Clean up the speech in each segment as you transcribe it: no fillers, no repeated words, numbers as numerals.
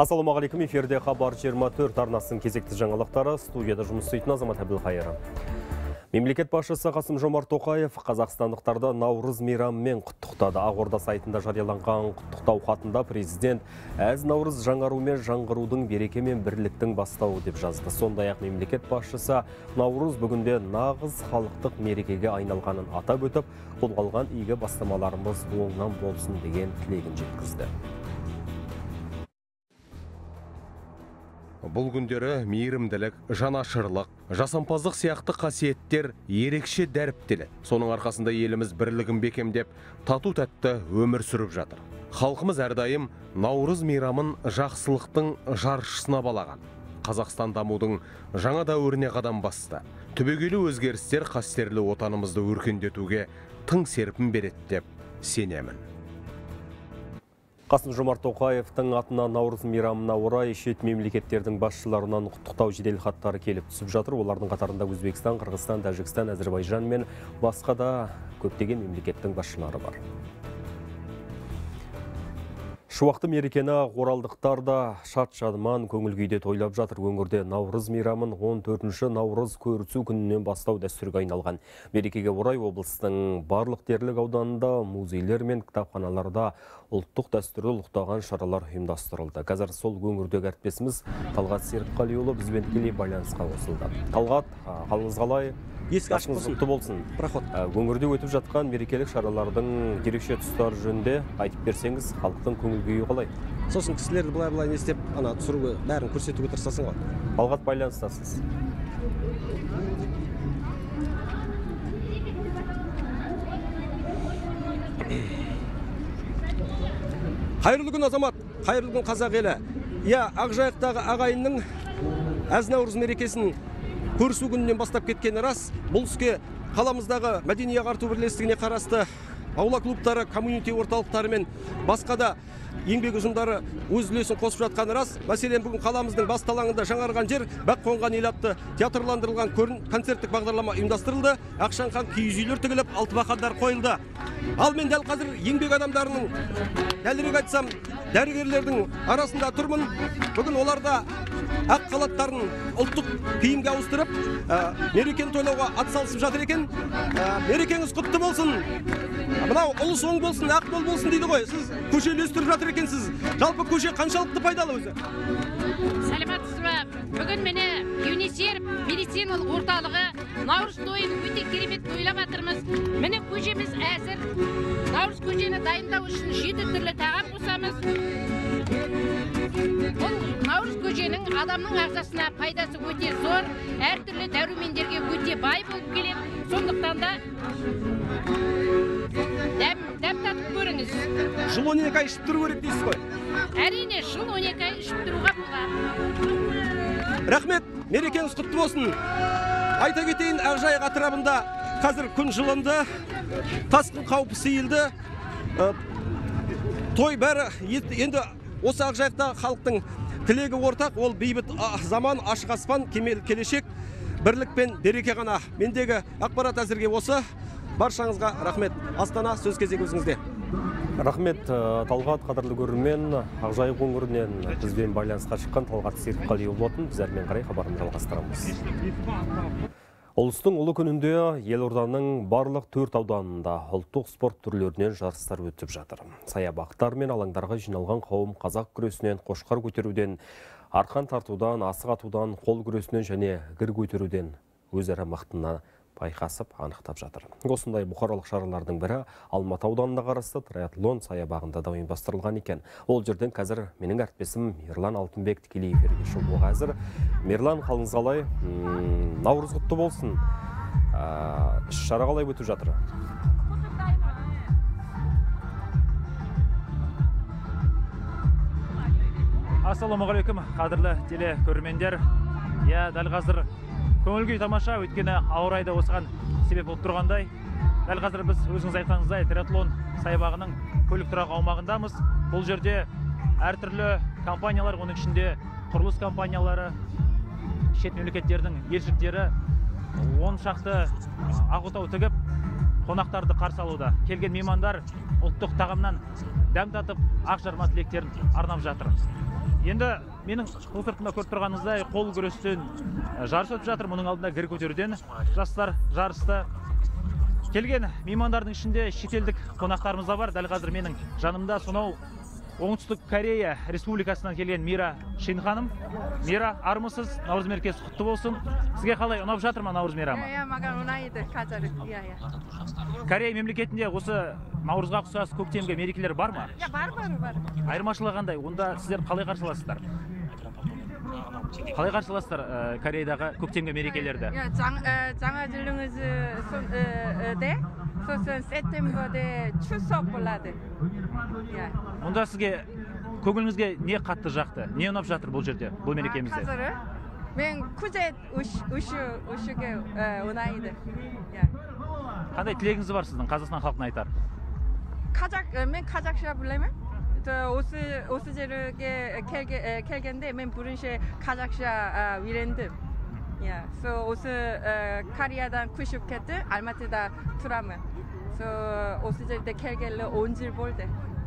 Ассалаумағалейкум, эфирде Хабар 24 арнасының кезекті жаңалықтары, студияда жұмыс істейтін Азамат Әбілқайыр. Мемлекет басшысы Қасым-Жомарт Тоқаев қазақстандықтарды Наурыз мейрамымен құттықтады. Ақорда сайтында жарияланған құттықтау хатында президент әз Наурыз жаңару мен жаңғырудың, береке мен бірліктің бастауы деп жазды. Сондай-ақ мемлекет басшысы Наурыз бүгінде нағыз халықтық мерекеге айналғанын атап өтіп, қолға алған игі бастамаларымыз оңынан болсын деген тілегін жеткізді. Бұл күндері мейірімділік, жанашырлық, жасампаздық сияқты қасиеттер ерекше дәріптеледі. Соның арқасында еліміз бірлігін бекемдеп, тату-тәтті өмір сүріп жатыр. Халқымыз әрдайым Наурыз мейрамын жақсылықтың жаршысына балаған. Қазақстан дамудың жаңа дәуіріне қадам басты. Түбегейлі өзгерістер қастерлі отанымызды өркендетуге тың серпін береді деп сенемін. Қасым-Жомарт Тоқаевтың атына Наурыз мейрамына орай шет мемлекеттердің басшыларынан құттықтау жедел хаттары келіп түсіп жатыр. Олардың қатарында Өзбекстан, Қырғызстан, Тәжікстан, Әзербайжан мен басқа да көптеген мемлекеттің басшылары бар. Шуақты мерекені оралдықтар да шат-шадыман көңіл күйде тойлап жатыр. Өңірде Наурыз мейрамын 14-ші Наурыз көрісу күнінен бастау дәстүрге айналған. Мерекеге орай облыстың барлық дерлік ауданында, музейлер мен кітапханаларда ұлттық дәстүрді ұлықтаған шаралар ұйымдастырылды. Қазір сол өңірдегі әріптесіміз Талғат Серікқалиұлы бізбен тікелей байланысқа қосылды. Талғат, қалыңыз қалай? Ескі ашық болсын. Проход. Өңірде өтіп жатқан мерекелік шаралардың ерекше тұстары жөнінде айтып берсеңіз, халықтың көңіл күйі қалай? Сосын кісілерді былай не істеп, түсіруге, бәрін көрсетуге тырысасың ғой. Талғат, байланыстасыз. Қайырлы күн, Азамат, қайырлы күн, қазақ елі. Ақжайықтағы ағайынның әз Наурыз мерекесін көрісу күнінен бастап кеткені рас. Бұл іске қаламыздағы мәдени ағарту бірлестігіне қарасты аула клубтары, коммунити орталықтары мен басқа да еңбек ұжымдары өз үлесін қосып жатқаны рас. Мәселен, бүгін қаламыздың бас талаңында жаңарған жер Бақ қонған ел атты театрландырылған концерттік бағдарлама ұйымдастырылды. Ақшаңқан киіз үйлер тігіліп, алтыбақандар қойылды. Ал мен дәл қазір еңбек адамдарының, дәлірек айтсам, дәрігерлердің арасында тұрмын. Бүгін оларда ақ халаттарын ұлттық киімге ауыстырып, мерекені тойлауға атсалысып жатыр екен. Мерекеңіз құтты болсын. Мынау ұлыс оң болсын, ақ мол болсын дейді ғой. Сіз көше үлестіріп жатыр екенсіз. Жалпы көше қаншалықты пайдалы өзі? Сәлеметсіз бе? Бүгін мені ЮНИСЕФ медициналық орталығы Наурыз тойын өте керемет тойлап жатырмыз. Міне көшеміз әзір. Наурыз көшені дайындау үшін 7 түрлі тағам қосамыз. Бұл Наурыз көшенің адамның ағзасына пайдасы өте зор, әртүрлі дәрумендерге өте бай болып келеді. Сондықтан да дәм татып көріңіз. Жыл 12 ай ішіп тұру керек дейсіз ғой? Әрине, жыл 12 ай ішіп тұруға болады. Рахмет, мерекеңіз құтты болсын. Айта кетейін, Ақжайық атырабында қазір күн жылынды, тасқын қаупі сейілді. Той бәрі енді осы Ақжайықта халықтың тілегі ортақ, ол бейбіт заман, ашық аспан, кемел келешек, бірлік пен береке ғана. Мендегі ақпарат әзірге осы. Баршаңызға рахмет. Астана, сөз кезегі өзіңізде. Рахмет, Талғат, қадірлі көрермен. Ақжайық өңірінен бізбен байланысқа шыққан Талғат Серікқалиұлы болатын. Біз әрмен қарай хабарын жалғастырамыз. Ұлыстың ұлы күнінде елорданың барлық 4 ауданында ұлттық спорт түрлерінен жарыстар өтіп жатыр. Саябақтар мен алаңдарға жиналған қауым қазақ күресінен, қошқар көтеруден, арқан тартудан, асық атудан, қол күресінен және гір көтеруден өзара мықтына байқасып анықтап жатыр. Осындай бұқаралық шаралардың бірі Алматы ауданына қарасты триатлон саябағында да ұйымдастырылған екен. Ол жерден қазір менің әріптесім Мерлан Алтынбек тікелей эфирге шығуға әзір. Мерлан, қалыңыз қалай? Наурыз құтты болсын. Іс-шара қалай өтіп жатыр? Ассалаумағалейкум, қадірлі теле көрермендер. Дәл қазір көңіл күй тамаша, өйткені ауа райы да осыған себеп болып тұрғандай. Дәл қазір біз өзіңіз айтқаныңыздай триатлон саябағының көлік тұрақ аумағындамыз. Бұл жерде әртүрлі компаниялар, оның ішінде құрылыс компаниялары, шет мемлекеттердің елшіліктері 10 шақты ақ отау тігіп, қонақтарды қарсы алуда. Келген меймандар ұлттық тағамнан дәм татып, ақ жарма тілектерін арнап жатыр. Енді менің қол сыртымда көріп тұрғаныңыздай қол күрестен жарыс өтіп жатыр. Мұның алдында гір көтеруден жастар жарысты. Келген меймандардың ішінде шетелдік қонақтарымыз да бар. Дәл қазір менің жанымда сонау Оңтүстік Корея Республикасынан келген Мира Шин ханым. Мира, армысыз? Наурыз мерекесі құтты болсын. Сізге қалай ұнап жатыр ма Наурыз мейрамы? маған ұнайды қазір. Корея мемлекетінде осы Наурызға ұқсас көктемгі мерекелер бар ма? Бар. Айырмашылығы қандай? Онда сіздер қалай қарсыласыздар? Қалай қарсыласыздар Кореядағы көктемгі мерекелерді? жаңа жылыңызде сосын септемберде 추석 болады. Мұнда сізге көңіліңізге не қатты жақты? Не ұнап жатыр бұл жерде, бұл мерекемізде? қазір мен күзет үшіге ұнайды. Қандай тілегіңіз бар сіздің Қазақстан халқына айтар? мен қазақша білемін. осы жерге келгенде мен бірінші қазақша үйрендім. осы Кореядан көшіп кетті, Алматыда тұрамын. осы жерде келгелі 10 жыл болды.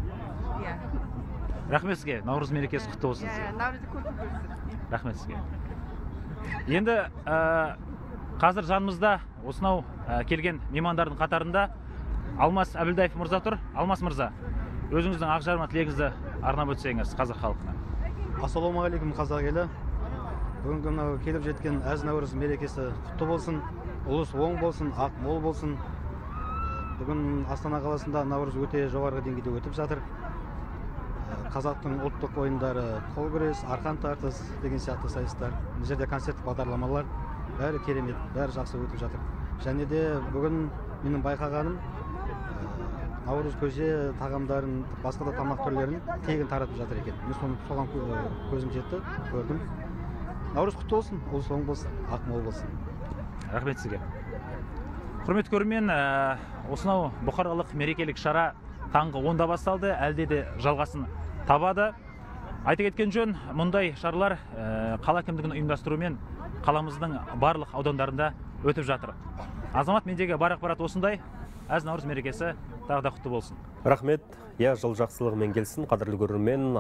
Рахмет сізге, Наурыз мерекесі құтты болсын. Наурыз құтты болсын. Рахмет сізге. Енді қазір жанымызда осынау келген меймандардың қатарында Алмас Әбілдаев мырза тұр. Алмас мырза, өзіңіздің ақжарма тілегіңізді арнап өтсеңіз қазақ халқына. Ассалаумағалейкум қазақ елі. Бүгінгі келіп жеткен әз Наурыз мерекесі құтты болсын, ұлыс оң болсын, ақ мол болсын. Бүгін Астана қаласында Наурыз өте жоғарғы деңгейде өтіп жатыр. Қазақтың ұлттық ойындары, қол күрес, арқан тартыс деген сияқты сайыстар, бұл жерде концерттік бағдарламалар бәрі керемет, бәрі жақсы өтіп жатыр. Және де бүгін менің байқағаным Наурыз көже тағамдарын, басқа да тамақ түрлерін тегін таратып жатыр екен. Мен соған көзім жетті, көрдім. Наурыз құтты болсын, ұлыс оң болсын, ақ мол болсын. Рахмет сізге. Құрметті көрермен, осынау бұқаралық мерекелік шара таңғы 10-да басталды, әлде де жалғасын табады. Айта кеткен жөн, мұндай шаралар қала әкімдігінің ұйымдастыруымен қаламыздың барлық аудандарында өтіп жатыр. Азамат, мендегі бар ақпарат осындай. Әз Наурыз мерекесі тағы да құтты болсын. Рахмет. Жыл жақсылығымен келсін. Қадірлі көрермен,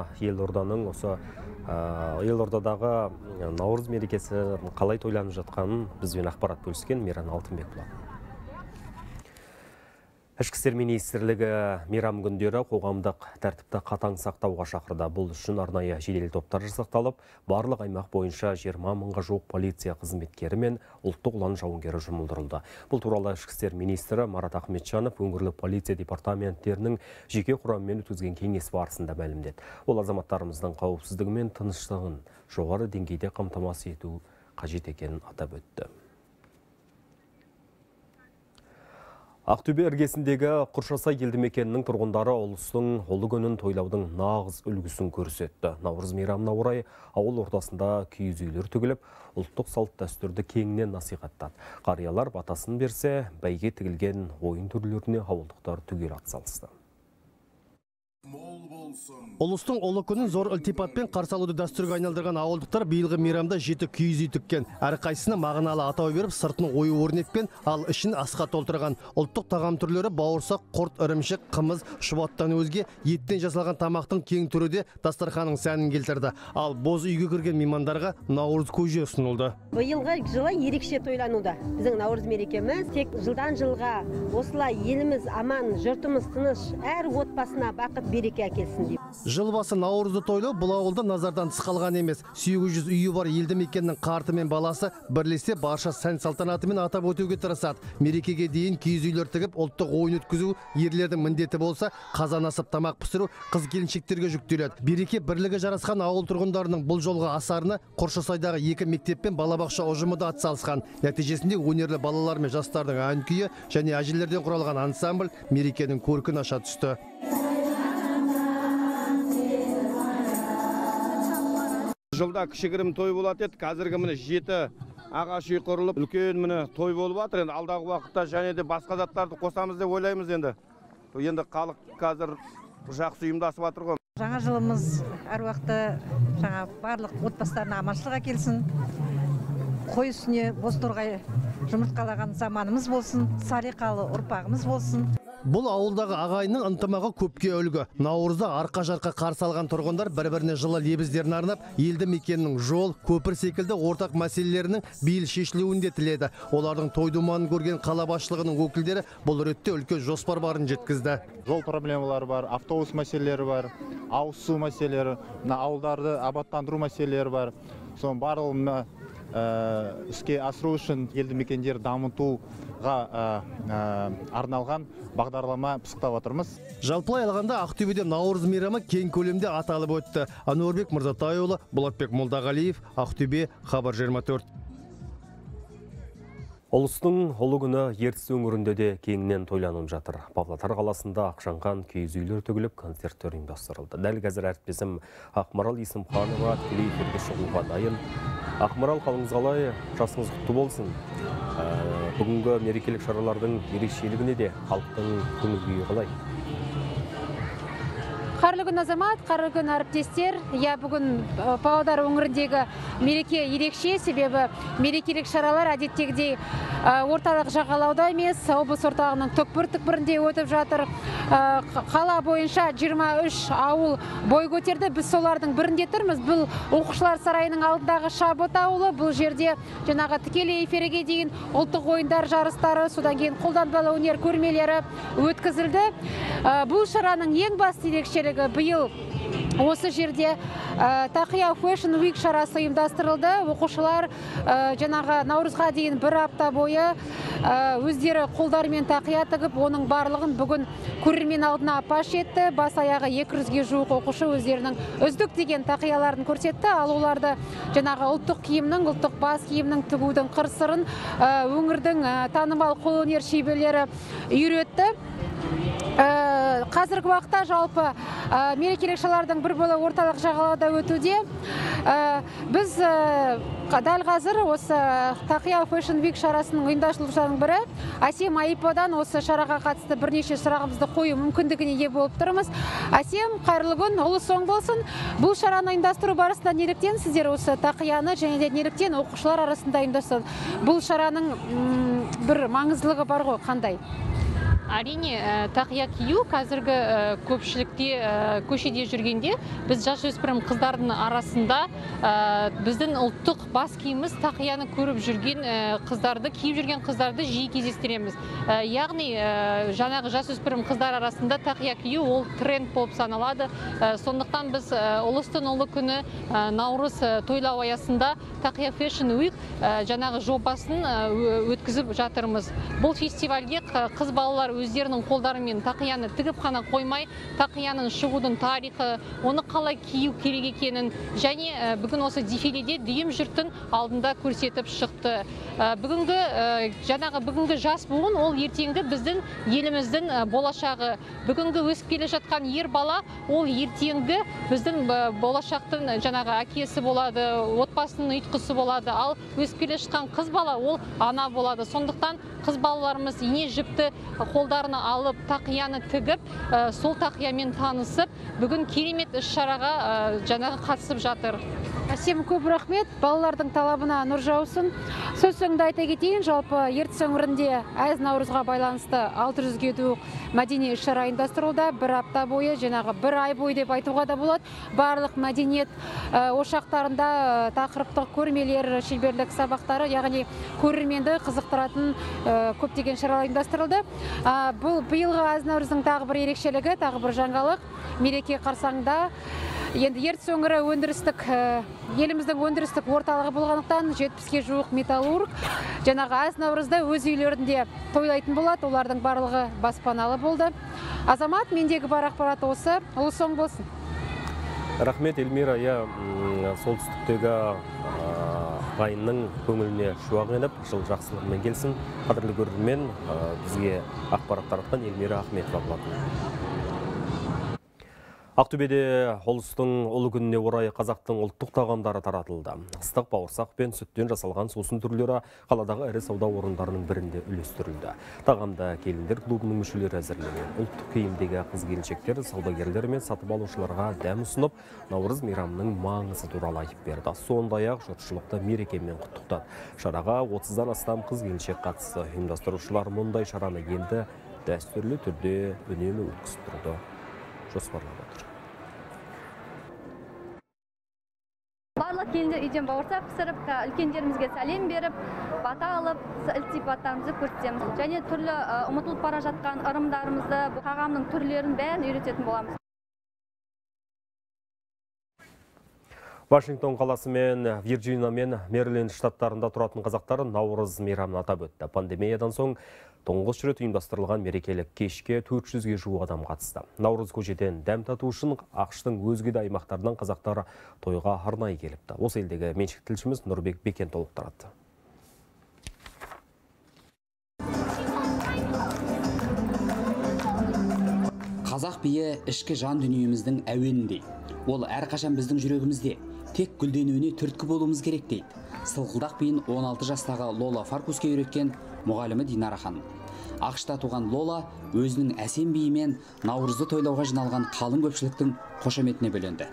елордадағы Наурыз мерекесі қалай тойланып жатқанын бізбен ақпарат бөліскен Мейран Алтынбек болады. Ішкі істер министрлігі мейрам күндері қоғамдық тәртіпті қатаң сақтауға шақырды. Бұл үшін арнайы жедел топтар жасақталып, барлық аймақ бойынша 20 мыңға жуық полиция қызметкері мен ұлттық ұлан жауынгері жұмылдырылды. Бұл туралы ішкі істер министрі Марат Ахметжанов өңірлік полиция департаменттерінің жеке құрамымен өткізген кеңес барысында мәлімдеді. Ол азаматтарымыздың қауіпсіздігі мен тыныштығын жоғары деңгейде қамтамасыз ету қажет екенін атап өтті. Ақтөбе іргесіндегі Құршасай елді мекенінің тұрғындары ұлыстың ұлы күнін тойлаудың нағыз үлгісін көрсетті. Наурыз мейрамына орай ауыл ортасында киіз үйлер тігіліп, ұлттық салт дәстүрді кеңінен насихаттады. Қариялар батасын берсе, бәйге тігілген ойын түрлеріне ауылдықтар түгел атсалысты. Ұлыстың ұлы күнін зор ілтипатпен қарсы алуды дәстүрге айналдырған ауылдықтар биылғы мейрамда 7 киіз үй тіккен. Әрқайсысына мағыналы атау беріп, сыртын ою өрнекпен, ал ішін асқа толтырған. Ұлттық тағам түрлері бауырсақ, құрт, ірімшік, қымыз, шұбаттан өзге еттен жасалған тамақтың кең түрі де дастарханның сәнін келтірді. Ал боз үйге кірген меймандарға Наурыз көже ұсынылды. Биылғы жылы ерекше тойлануда. Біздің Наурыз мерекеміз тек жылдан жылға осылай еліміз аман, жұртымыз тыныш, әр отбасына бақыт береке әкелсін деп. Жыл басы Наурызды тойлау бұл ауылда назардан тыс қалған емес. 800 үйі бар елді мекеннің қарты мен баласы бірлесе барша сән салтанатымен атап өтуге тырысады. Мерекеге дейін киіз үйлер тігіп, ұлттық ойын өткізу ерлердің міндеті болса, қазан асып тамақ пісіру қыз келіншектерге жүктеледі. Береке бірлігі жарасқан ауыл тұрғындарының бұл жолға асарына Құршасайдағы 2 мектеп пен балабақша ұжымы да атсалысқан. Нәтижесінде өнерлі балалар мен жастардың ән күйі және әжелерден құралған ансамбль мерекенің көркін аша түсті. Жылда кішігірім той болады еді, қазіргі міне 7 ағаш үй құрылып, үлкен міне той болып жатыр. Енді алдағы уақытта және де басқа заттарды қосамыз деп ойлаймыз енді. Енді халық қазір жақсы ұйымдасып жатыр ғой. Жаңа жылымыз әр уақытта барлық отбасыларына аманшылық әкелсін. Қой үстіне боз торғай жұмыртқалаған заманымыз болсын, салиқалы ұрпағымыз болсын. Бұл ауылдағы ағайынның ынтымағы көпке үлгі. Наурызда арқа-жарқа қарсы алған тұрғындар бір-біріне жылы лебіздерін арнап, елді мекеннің жол, көпір секілді ортақ мәселелерінің биыл шешілуін де тіледі. Олардың той-думанын көрген қала басшылығының өкілдері бұл ретте үлкен жоспар барын жеткізді. Жол проблемалары бар, автобус мәселелері бар, ауыз су мәселелері, ауылдарды абаттандыру мәселелері бар. Соның барлығына іске асыру үшін елді мекендер дамытуға арналған бағдарлама пысықтап отырмыз. Жалпылай алғанда Ақтөбеде Наурыз мейрамы кең көлемде аталып өтті. Әнуарбек Мырзатайұлы, Болатбек Молдағалиев, Ақтөбе, Хабар 24. Ұлыстың ұлы күні Ертіс өңірінде де кеңінен тойланып жатыр. Павлодар қаласында ақшанған киіз үйлер төгіліп, концерттер ұйымдастырылды. Дәл қазір әріптесім Ақмарал Есімханова тікелей эфирге шығуға дайын. Ақмарал, қалыңыз қалай, жасыңыз құтты болсын. Бүгінгі мерекелік шаралардың ерекшелігіне де халықтың көңіл-күйі қалай? Қарлы күн азамат, қарлы күн әріптестер. Бүгін Павлодар өңіріндегі мереке ерекше, себебі мерекелік шаралар әдеттегідей орталық жағалауда емес, облыс орталығының түкпір-түкпірінде өтіп жатыр. Қала бойынша 23 ауыл бой көтерді. Біз солардың бірінде тұрмыз. Бұл оқушылар сарайының алдындағы Шабыт ауылы. Бұл жерде жаңағы тікелей эфирге дейін ұлттық ойындар жарыстары, содан кейін қолданбалы өнер көрмелері өткізілді. Бұл шараның ең басты ерекшелігі биыл осы жерде Тақия Fashion Week шарасы ұйымдастырылды. Оқушылар жаңағы наурызға дейін бір апта бойы өздері қолдарымен тақия тігіп, оның барлығын бүгін көрермен алдына паш етті. Бас аяғы 200-ге жуық оқушы өздерінің үздік деген тақияларын көрсетті. Ал оларды жаңағы ұлттық киімнің, ұлттық бас киімнің тігудің қыр-сырын өңірдің танымал қолөнер шеберлері үйретті. Қазіргі уақытта жалпы мерекелік шаралардың бір бөлігі орталық жағалауда өтуде. Біз дәл қазір осы Тақия Fashion Week шарасының ұйымдастырушыларының бірі Әсем Айыпадан осы шараға қатысты бірнеше сұрағымызды қою мүмкіндігіне ие болып тұрмыз. Әсем, қайырлы күн, ұлы соң болсын. Бұл шараны ұйымдастыру барысында неліктен сіздер осы тақияны және де неліктен оқушылар арасында ұйымдастырды? Бұл шараның бір маңыздылығы бар ғой, қандай? Әрине, тақия кию қазіргі көпшілікте көшеде жүргенде біз жасөспірім қыздардың арасында біздің ұлттық бас киіміміз тақияны көріп жүрген қыздарды, киіп жүрген қыздарды жиі кездестіреміз. Яғни жаңағы жасөспірім қыздар арасында тақия кию ол тренд болып саналады. Сондықтан біз ұлыстың ұлы күні Наурыз тойлау аясында Тақия Fashion Week жаңағы жобасын өткізіп жатырмыз. Бұл фестивальге қыз балалар өздерінің қолдарымен тақияны тігіп қана қоймай, тақияның шығудың тарихы, оны қалай кию керек екенін және бүгін осы дефиледе дүйім жұрттың алдында көрсетіп шықты. Бүгінгі жас буын ол ертеңгі біздің еліміздің болашағы. Бүгінгі өсіп келе жатқан ер бала ол ертеңгі біздің болашақтың жаңағы әкесі болады, отбасының ұйытқысы болады. Ал өсіп келе жатқан қыз бала ол ана болады. Сондықтан қыз балаларымыз ине жіпті қолдарына алып, тақияны тігіп, сол тақиямен танысып, бүгін керемет іс-шараға жаңағы қатысып жатыр. Әсем, көп рахмет. Балалардың талабына нұр жаусын. Сөз соңында айта кетейін, жалпы Ертіс өңірінде әз Наурызға байланысты 600-ге жуық мәдени іс-шара ұйымдастырылуда. Бір апта бойы, жаңағы бір ай бойы деп айтуға да болады. Барлық мәдениет ошақтарында тақырыптық көрмелер, шеберлік сабақтары, яғни көрерменді қызықтыратын көптеген шаралар ұйымдастырылды. Бұл биылғы әз Наурыздың тағы бір ерекшелігі, тағы бір жаңалық. Мереке қарсаңында енді Ертіс өңірі еліміздің өндірістік орталығы болғандықтан 70-ге жуық металлург жаңағы әз Наурызда өз үйлерінде тойлайтын болады. Олардың барлығы баспаналы болды. Азамат, мендегі бар ақпарат осы. Ұлы соң болсын. Рахмет, Эльмира. Солтүстіктегі ағайынның көңіліне шуақ еніп, жыл жақсылығымен келсін. Қадірлі көрермен, бізге ақпарат таратқан Эльмира Ахметова болатын. Ақтөбеде ұлыстың ұлы күніне орай қазақтың ұлттық тағамдары таратылды. Ыстық бауырсақ пен сүттен жасалған сусын түрлері қаладағы ірі сауда орындарының бірінде үлестірілді. Тағамда келіндер клубының мүшелері әзірлеген. Ұлттық киімдегі қыз-келіншектер саудагерлер мен сатып алушыларға дәм ұсынып, Наурыз мейрамының маңызы туралы айтып берді. Сондай-ақ жұртшылықты мерекемен құттықтады. Шараға 30-дан астам қыз-келіншек қатысты. Ұйымдастырушылар мұндай шараны енді дәстүрлі түрде үнемі өткізіп тұруды жоспарлап отыр. Барлық келіндер үйден бауырсақ пісіріп, үлкендерімізге сәлем беріп, бата алып, ілтипаттарымызды көрсетеміз. Және түрлі ұмытылып бара жатқан ырымдарымызды, тағамның түрлерін бәрін үйрететін боламыз. Вашингтон қаласы мен Вирджиния мен Мэриленд штаттарында тұратын қазақтар Наурыз мейрамын атап өтті. Пандемиядан соң тұңғыш рет ұйымдастырылған мерекелік кешке 400-ге жуық адам қатысты. Наурыз көжеден дәм тату үшін ақштың өзге де аймақтарынан қазақтар тойға арнайы келіпті. Осы елдегі меншік тілшіміз Нұрбек Бекен толықтырады. Қазақ биі ішкі жан дүниеміздің әуеніндей. Ол әрқашан біздің жүрегімізде. Тек гүлденуіне түрткі болуымыз керек дейді. Сылқылдақ биін 16 жастағы Лола Фаркуске үйреткен мұғалімі Динара ханым. Ақшта туған Лола өзінің әсем биімен Наурызды тойлауға жиналған қалың көпшіліктің қошаметіне бөленді.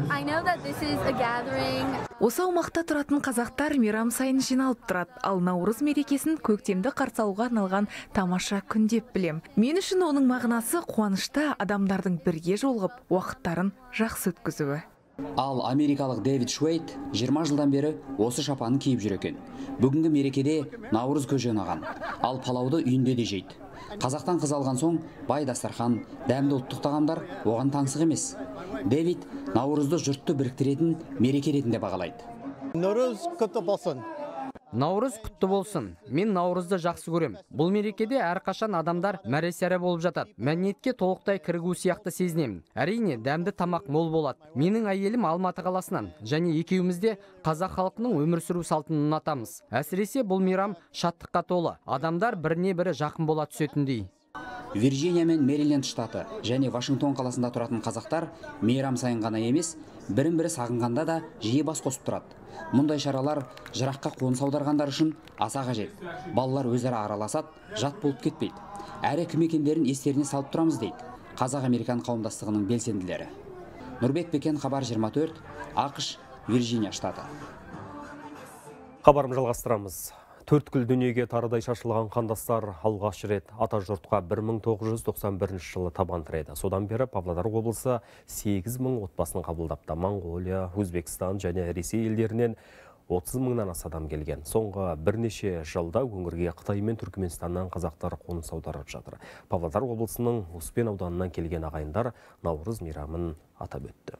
Осы аумақта тұратын қазақтар мейрам сайын жиналып тұрады, ал Наурыз мерекесін көктемді қарсы алуға арналған тамаша күн деп білем. Мен үшін оның мағынасы қуанышта адамдардың бірге жолығып, уақыттарын жақсы өткізуі. Ал америкалық Дэвид Шуэйт 20 жылдан бері осы шапанын киіп жүр екен. Бүгінгі мерекеде Наурыз көже ұнаған, ал палауды үйінде де жейді. Қазақтан қыз алған соң бай дастархан, дәмді ұлттық тағамдар оған таңсық емес. Дэвид Наурызды жұртты біріктіретін мереке ретінде бағалайды. Наурыз құтты болсын. Наурыз құтты болсын. Мен Наурызды жақсы көрем. Бұл мерекеде әрқашан адамдар мәре-сәре болып жатады. Мәдениетке толықтай кірігу сияқты сезінемін. Әрине, дәмді тамақ мол болады. Менің әйелім Алматы қаласынан, және екеумізде қазақ халқының өмір сүру салтын ұнатамыз. Әсіресе бұл мейрам шаттыққа толы. Адамдар біріне бірі жақын бола түсетіндей. Вирджиния мен Мэриленд штаты және Вашингтон қаласында тұратын қазақтар мейрам сайын ғана емес, бірін-бірі сағынғанда да жиі бас қосып тұрады. Мұндай шаралар жыраққа қоныс аударғандар үшін аса қажет. Балалар өзара араласады, жат болып кетпейді. Әрі кім екендерін естеріне салып тұрамыз дейді Қазақ-Американ қауымдастығының белсенділері. Нұрбек Бекен, Хабар 24, ақш, Вирджиния штаты. Хабарым жалғастырамыз. Төрткүл дүниеге тарыдай шашылған қандастар алғаш рет ата жұртқа 1991 жылы табан тіреді. Содан бері Павлодар облысы 8000 отбасын қабылдапты. Моңғолия, Өзбекстан және Ресей елдерінен 30 мыңнан аса адам келген. Соңғы бірнеше жылда өңірге Қытай мен Түркменстаннан қазақтар қоныс аударып жатыр. Павлодар облысының Успен ауданынан келген ағайындар Наурыз мейрамын атап өтті.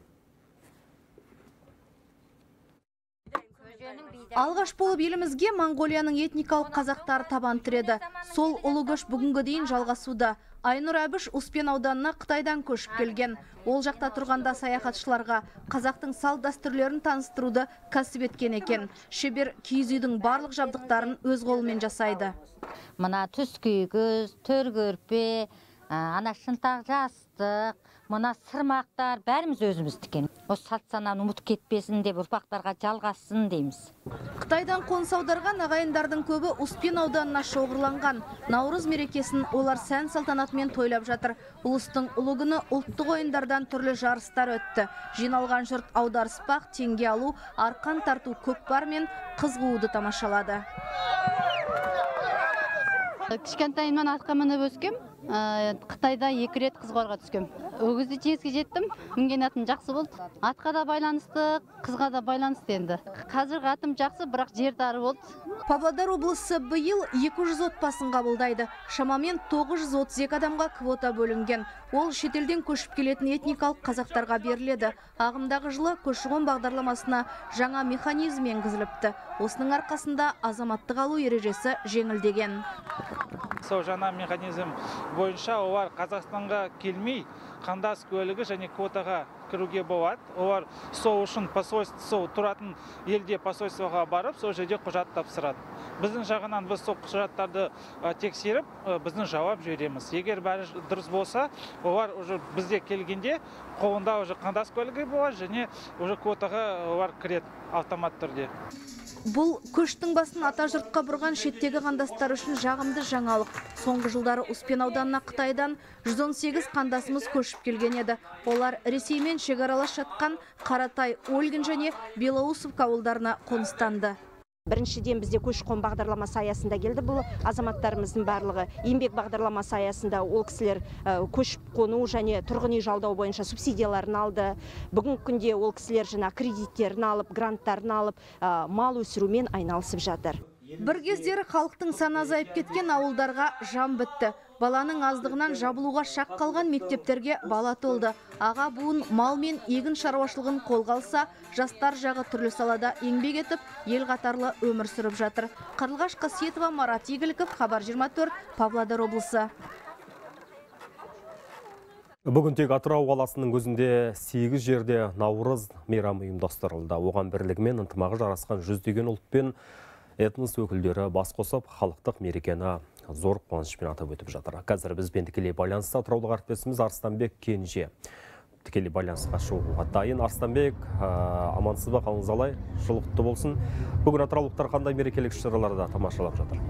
Алғаш болып елімізге Моңғолияның этникалық қазақтары табан тіреді. Сол ұлы көш бүгінгі дейін жалғасуда. Айнұр Әбіш Успен ауданына Қытайдан көшіп келген. Ол жақта тұрғанда саяхатшыларға қазақтың салт дәстүрлерін таныстыруды кәсіп еткен екен. Шебер киіз үйдің барлық жабдықтарын өз қолымен жасайды. Мына түс күйгіз, төр көрпе, ана шынтақ жастық, мына сырмақтар бәріміз өзіміз тікен. Осы салт сананы ұмытып кетпесін деп ұрпақтарға жалғассын дейміз. Қытайдан қоныс аударған ағайындардың көбі Успен ауданына шоғырланған. Наурыз мерекесін олар сән салтанатымен тойлап жатыр. Ұлыстың ұлы күні ұлттық ойындардан түрлі жарыстар өтті. Жиналған жұрт аударыспақ, теңге алу, арқан тарту, көкпар мен қыз қууды тамашалады. Кішкентайымнан атқа мініп өскем. Қытайда 2 рет қызғарға түскем. Өгізді жеңіске жеттім. Мінген атым жақсы болды. Атқа да байланысты, қызға да байланысты енді. Қазіргі атым жақсы, бірақ жер тары болды. Павлодар облысы биыл 200 отбасын қабылдайды. Шамамен 932 адамға квота бөлінген. Ол шетелден көшіп келетін этникалық қазақтарға беріледі. Ағымдағы жылы көші-қон бағдарламасына жаңа механизм енгізіліпті. Осының арқасында азаматтық алу ережесі жеңілдеген. Сол жаңа механизм бойынша олар Қазақстанға келмей, қандас куәлігі және квотаға кіруге болады. Олар сол үшін посольство тұратын елде посольствоға барып, сол жерде құжат тапсырады. Біздің жағынан біз сол құжаттарды тексеріп, біздің жауап жібереміз. Егер бәрі дұрыс болса, олар бізде келгенде қолында қандас куәлігі болады және квотаға олар кіреді автомат түрде. Бұл көштің басын ата жұртқа бұрған шеттегі қандастар үшін жағымды жаңалық. Соңғы жылдары Успен ауданына Қытайдан 118 қандасымыз көшіп келген еді. Олар Ресеймен шекаралас жатқан Қаратай, Ольгин және Белоусовка ауылдарына қоныстанды. Біріншіден бізде көші-қон бағдарламасы аясында келді. Бұл азаматтарымыздың барлығы еңбек бағдарламасы аясында ол кісілер көшіп-қону және тұрғын үй жалдау бойынша субсидияларын алды. Бүгінгі күнде ол кісілер жаңа кредиттерін алып, гранттарын алып, мал өсірумен айналысып жатыр. Бір кездері халықтың саны азайып кеткен ауылдарға жан бітті. Баланың аздығынан жабылуға шақ қалған мектептерге бала толды. Аға буын мал мен егін шаруашылығын қолға алса, жастар жағы түрлі салада еңбек етіп, ел қатарлы өмір сүріп жатыр. Қарлығаш Қасиетова, Марат Игіліков, Хабар 24, Павлодар облысы. Бүгін тек Атырау қаласының өзінде 8 жерде Наурыз мейрамы ұйымдастырылды. Оған бірлігі мен ынтымағы жарасқан жүздеген ұлт пен этнос өкілдері бас қосып, халықтық мерекені зор қуанышпен атап өтіп жатыр. Қазір бізбен тікелей байланысты атыраулық әріптесіміз Арыстанбек Кенже тікелей байланысқа шығуға дайын. Арыстанбек, амансыз ба, қалыңыз қалай? Жыл құтты болсын. Бүгін атыраулықтар қандай мерекелік іс-шараларды тамашалап жатыр?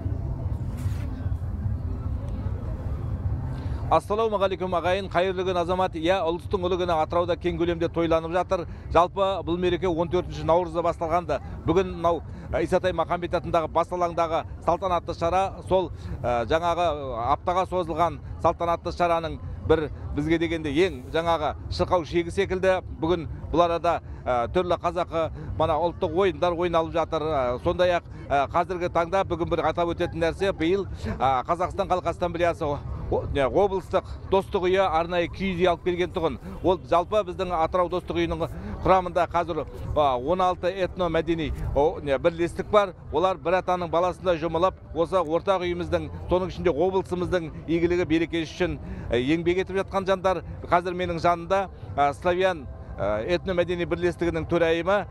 Ассалаумағалейкум ағайын, қайырлы күн азамат. Ұлыстың ұлы күні Атырауда кең көлемде тойланып жатыр. Жалпы бұл мереке 14 наурызда басталғанды. Бүгін Исатай Махамбет атындағы бас алаңдағы салтанатты шара, сол жаңағы аптаға созылған салтанатты шараның бір бізге дегенде ең жаңағы шырқау шегі секілді. Бүгін бұл арада түрлі қазақы ұлттық ойындар ойналып жатыр. Сондай-ақ қазіргі таңда бүгін бір атап өтетін нәрсе, биыл Қазақстан Халық Ассамблеясы облыстық достық үйі арнайы киіз үй алып келген тұғын. Ол жалпы біздің Атырау достық үйінің құрамында қазір 16 этно-мәдени бірлестік бар. Олар бір атаның баласында жұмылып, осы ортақ үйіміздің, соның ішінде облысымыздың игілігі берекесі үшін еңбек етіп жатқан жандар. Қазір менің жанында Славян этно-мәдени бірлестігінің төрайымы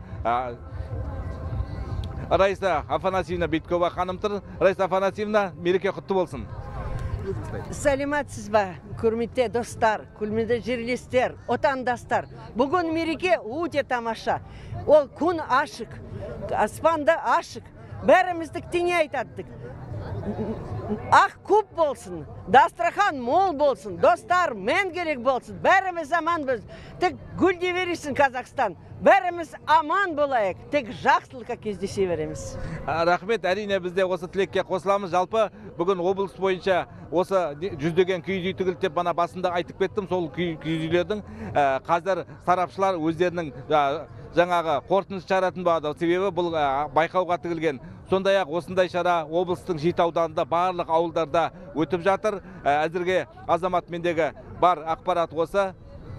Раиса Афанасьевна Биткова ханым тұр. Раиса Афанасьевна, мереке құтты болсын. Сәлематсыз ба, құрметті достар, құрметті жерлестер, отандастар. Бүгін мереке өте тамаша. Ол күн ашық, аспанда ашық. Бәрімізді тене айтаттық. Ақ көп болсын, дастархан мол болсын, достар мәңгілік болсын. Бәріміз аман болсын. Тек гүлде вересін Қазақстан. Бәріміз аман болайық, тек жақсылыққа кездесе береміз. Рахмет, әрине бізде осы тілекке қосыламыз. Жалпы бүгін облыс бойынша осы жүздеген киіз үй тігілді деп бана басында айтып кеттім. Сол киіз үйлердің қазір сарапшылар өздерінің жаңағы қорытынды шығаратын болады. Себебі бұл байқауға тігілген. Сондай-ақ осындай шара облыстың 7 ауданында барлық ауылдарда өтіп жатыр. Әзірге азамат мендегі бар ақпарат осы.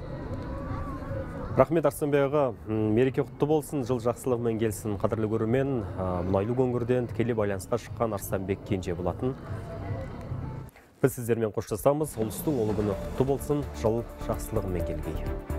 Рахмет Арыстанбек аға, мереке құтты болсын, жыл жақсылығымен келсін. Қадірлі көрермен, мұнайлы өңірден тікелей байланысқа шыққан Арыстанбек Кенже болатын. Біз сіздермен қоштасамыз. Ұлыстың ұлы күні құтты болсын, жыл жақсылығымен келгей.